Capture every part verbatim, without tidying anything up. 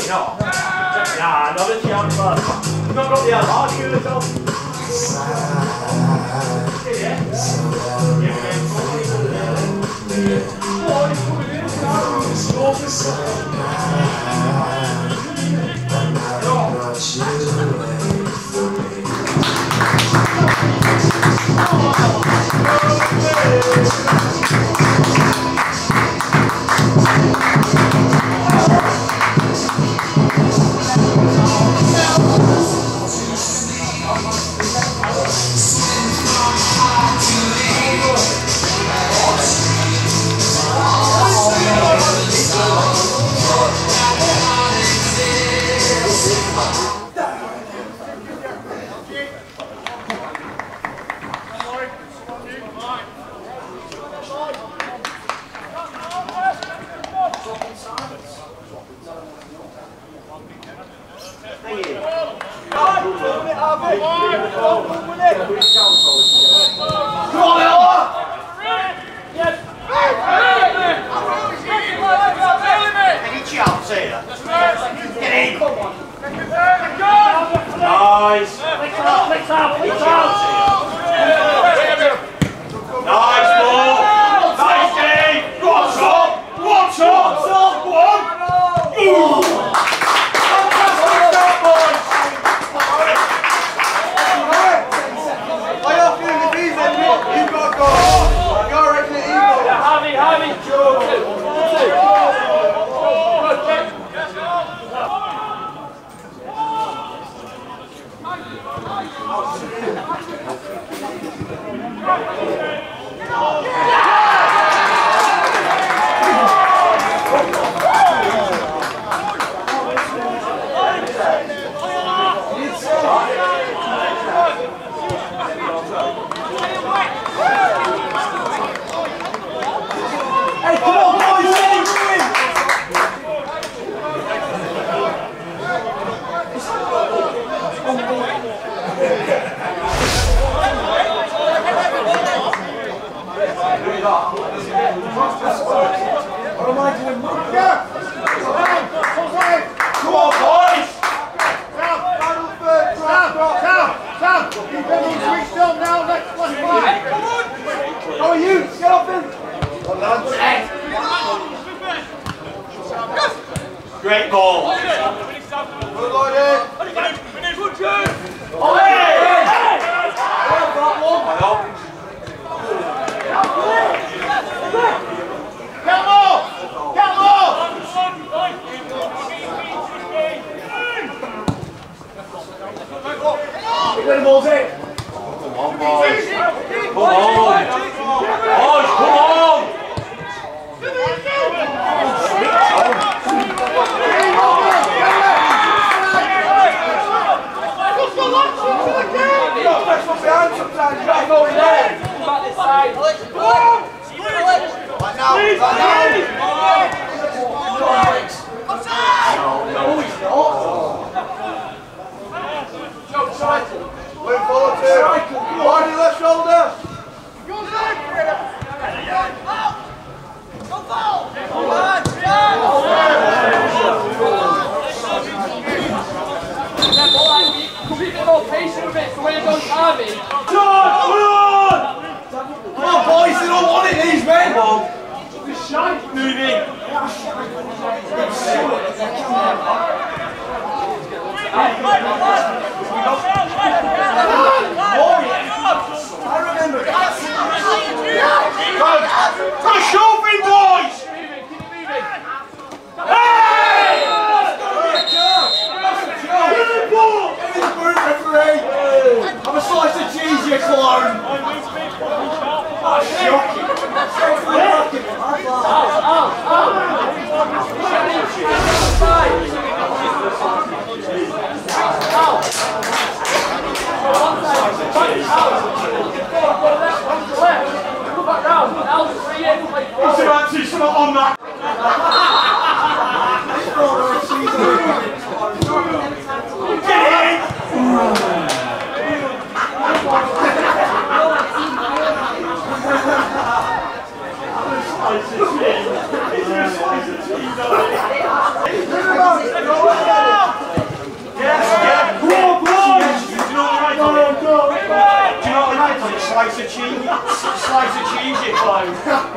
not? Nah, not a chance, bud. You've not got the hard shirt on. Yeah. Great ball. Where the ball's in? Come on, boys. Come on. Boys, come on. Behind sometimes, you gotta go in there. Back this side. Come on! Right now, right now. No, he's not. Go, cycle. Move forward to cycle. Wide your left shoulder. Go ball. Come on, be a bit more patient with it, so when it goes heavy. George, come on! Come on, boys, they don't want it, these men! Come on. Just shite. Moving. I remember it. Go shoving, boys! Keep moving. Hey! I'm a slice of cheese, you clone! Oh, shocking! Out, out, out! Out!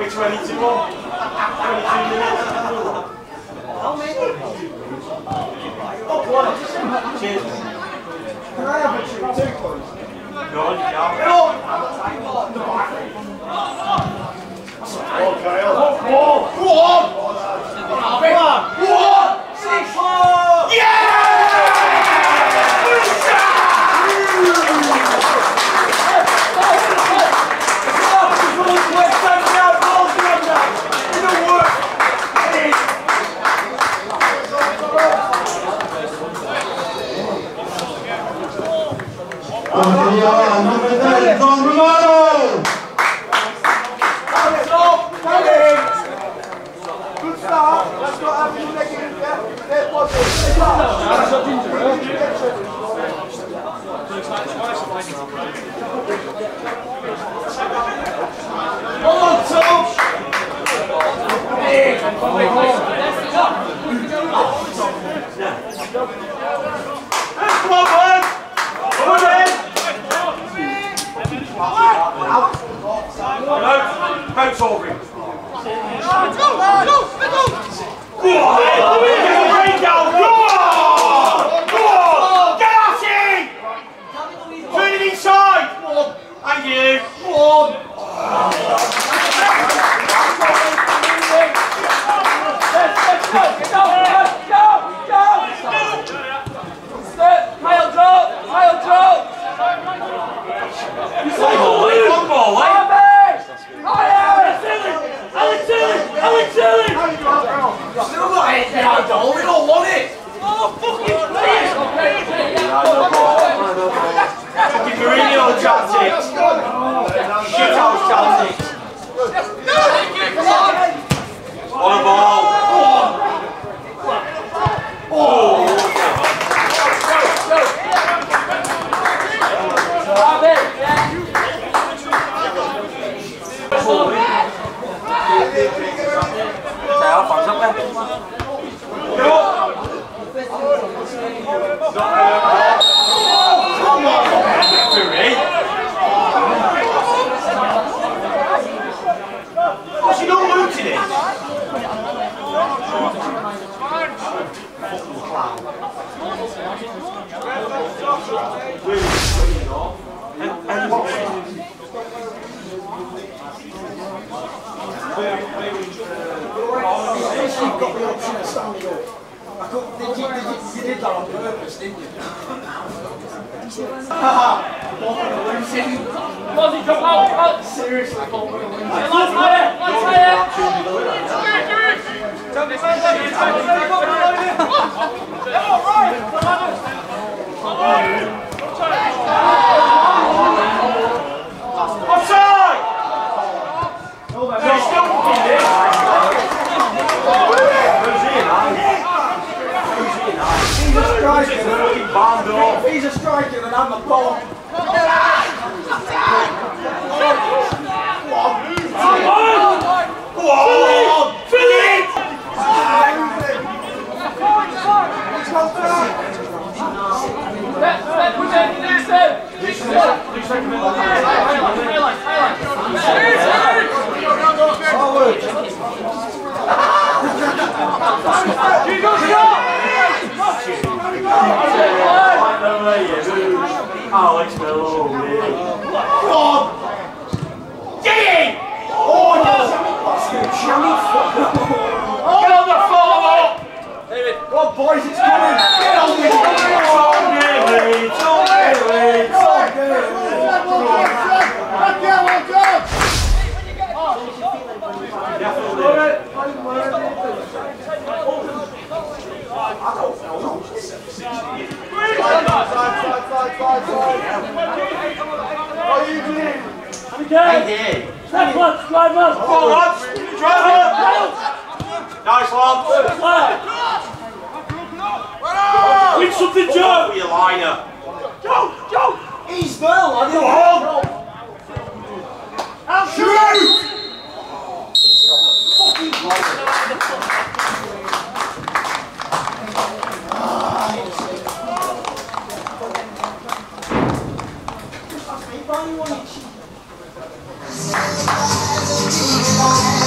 We're twenty-two on. twenty-two minutes. How many? Oh, one. Cheers. Can I have a two, two, please? Go on, you can. Okay, go on! Go on! Go on! Go on! Six! Yeah! Number ten, Don Romano! Good start. Let's not have you negative there. There was it. Come on, Tom! Hey! Come on, man! Come on, Bounce over him. Go, go, go! Go on! Get the brain down! Go on! Go on! Get at it! Turn it inside! Thank you! Go on! Let's go! Go! Go! Go! Step! Kyle, drop! Kyle, drop! One ball, eh? One ball, eh? Alex Tilly! Alex Tilly! Still got it now, Joel. We don't want it! Oh, fucking please! Fucking Mourinho tactics. Shit house tactics. On a ball. Oh! Sao còn sốc đấy. What's he not looting it? You've got the option of standing up. I couldn't, did you, did you, you did that on purpose, didn't you? Haha! Losing. Mozzie, come out, out! Seriously, lights higher! Lights higher! Offside! No, still fucking there. He's a striker. He's a striker and I'm a ball. Go on! Fill it! Alex Miller, come on! Get in! Oh, get on the floor! David, come on, boys, it's coming! Get on with it! Don't get late, don't get late, don't get What are you doing? Hey, Drive us, drive us! come on, lads! Drive it! Nice, lads! Win something, Joe! Joe! With your liner. Joe! Joe! He's there, lad! Go on! Shoot! Fucking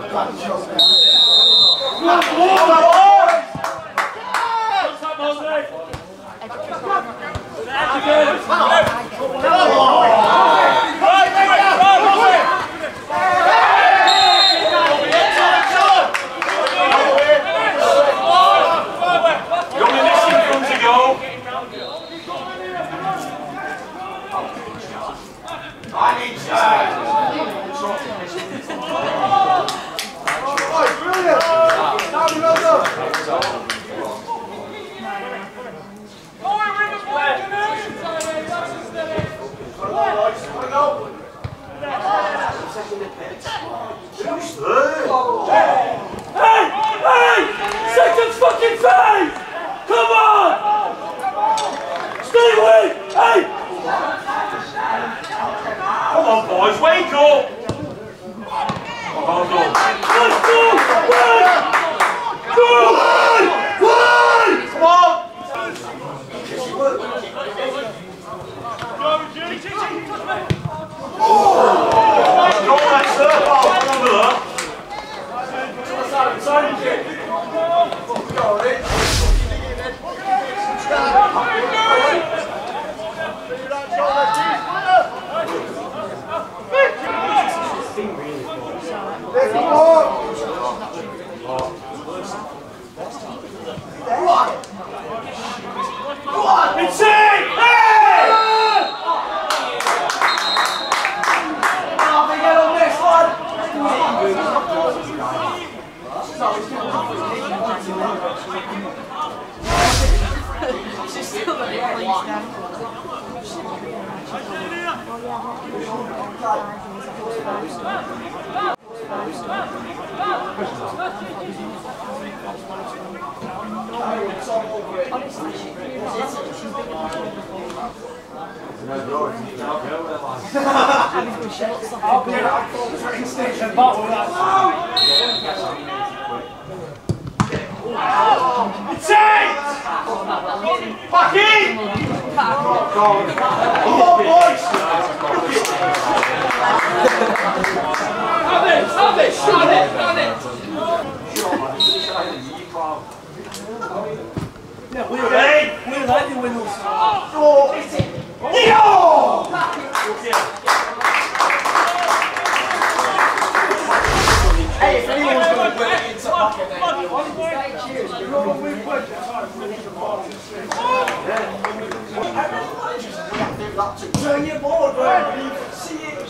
Turn your board, bro. See it.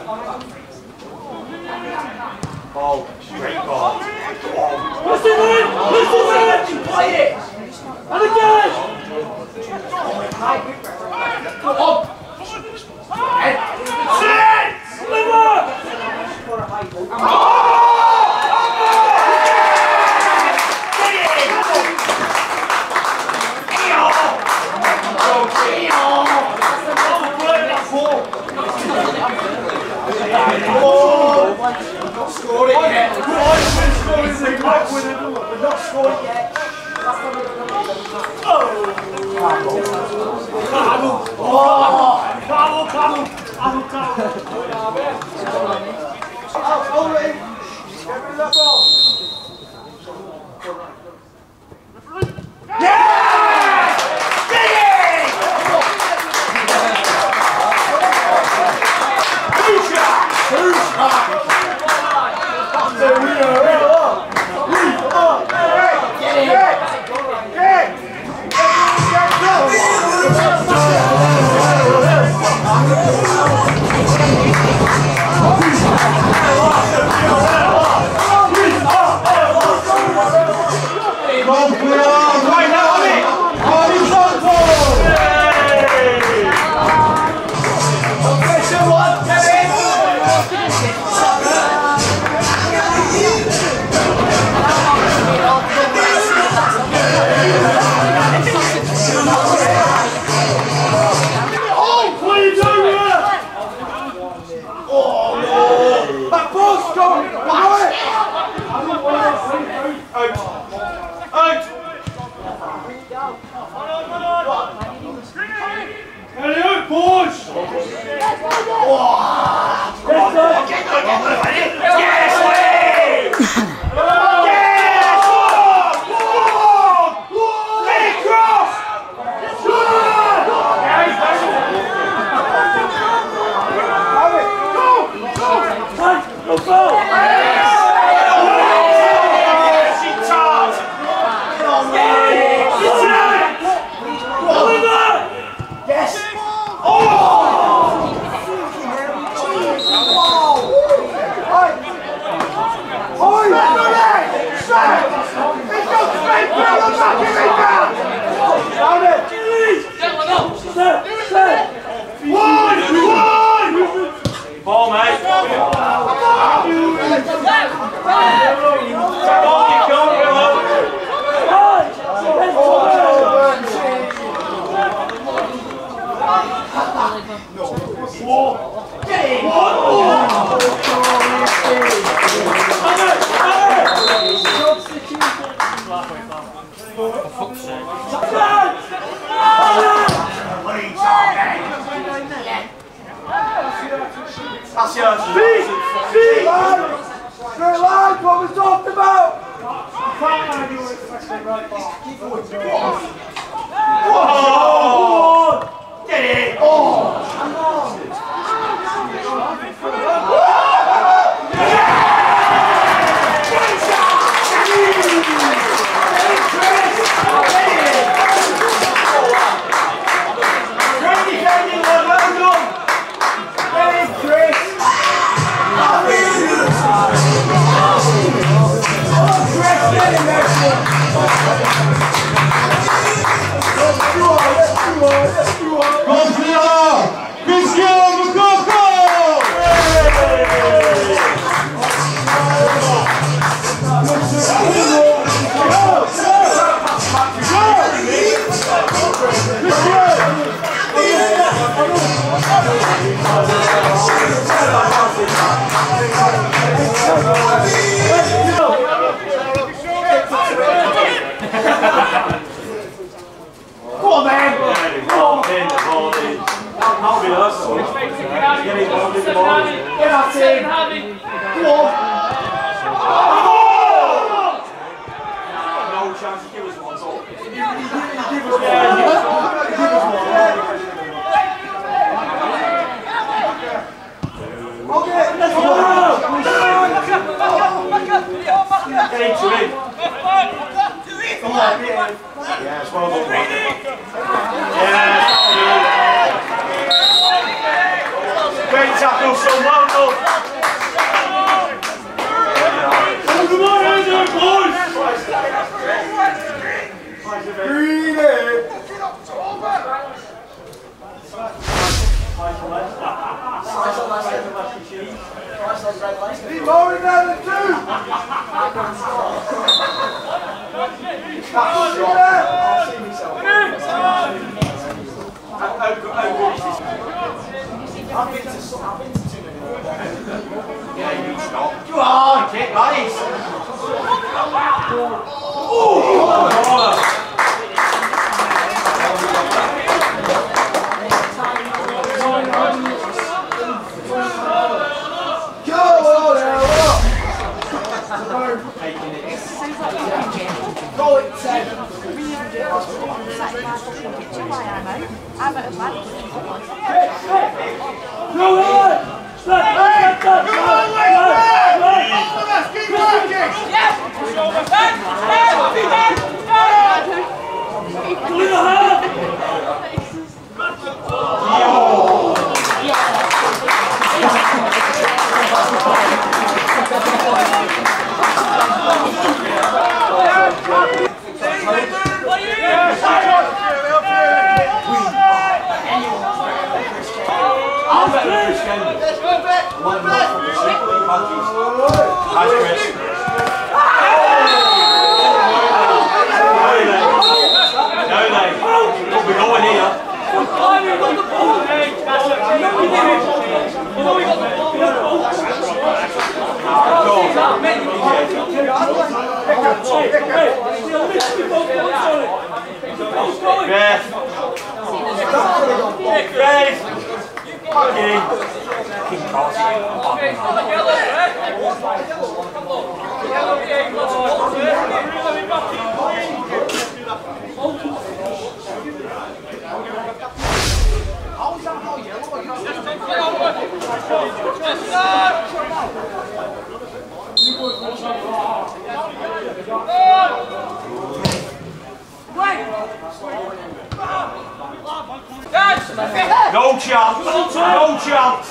Ball, straight ball. Listen in! Listen in! Play it! And again! Come on! Sit! Liver! Oh! Not scored it yet. We're not scored it yet. Oh! Carlo, Carlo, Carlo, Carlo. Out, Ulrich. Get rid of that ball. Yeah! Get it! Two shots! Two shots! There we are. Go, go! Yes! Oh! Oi! Straight! It goes straight through the back of it down! Down it! One! One! Ball, mate! Come on, you go, Four. Get in! One more! For fuck's sake. That's yours. Speed! Speed! Straight line, what we talked about! Whoa! Get it! Oh! Come on, man! Ball in, ball in. That'll be us. Get it, ball in, ball in. Get that in. Come on. No chance to give us one, so. Give us one. Give us one. Okay, let's go! Get into it. Come on, yes, well done. Yes, great tackle, so well done. Come on, hands up, boys! Breathe it! He's rolling down the two! I've been to I've been to too many. Yeah, you stop. Come on, kick, nice. Oh! Go it, Ted. I'm at a match. Go on! Go on, keep working! Yes! Back! Back! Let's go back! One back! Nice, Chris. No, no. We're going here. Oh, we got the ball! You know we did it! You know we got the ball! Yes. Yes. Okay. King Cross. How is that not yellow? No chance, no chance.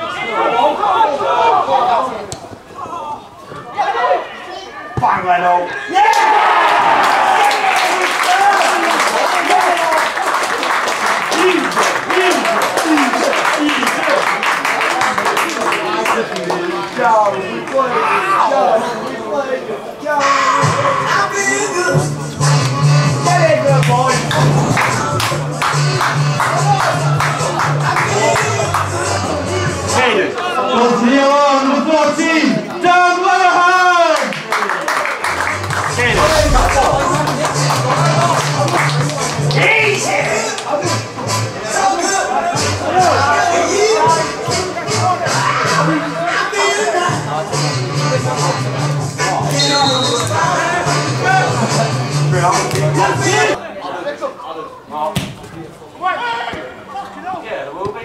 Bang, Leno. Yeah! Continuons, number fourteen, Dan Weatherham! Yeah, there will be.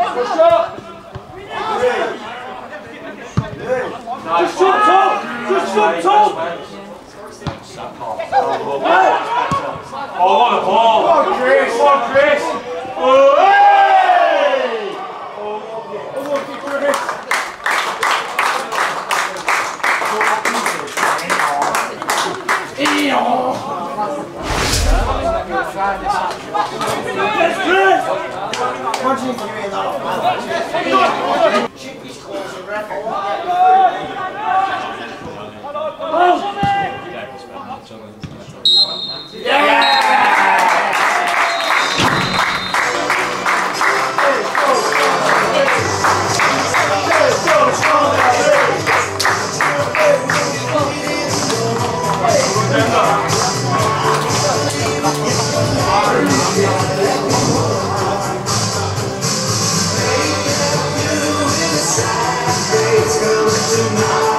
Just jump top! Just jump top! Oh, what a ball! Come on, Chris! Come on, Chris! Oh, hey! Oh, lucky Chris! Yes, Chris! Imagine if you hear that. Chippy's calls a record. It's gonna be tonight.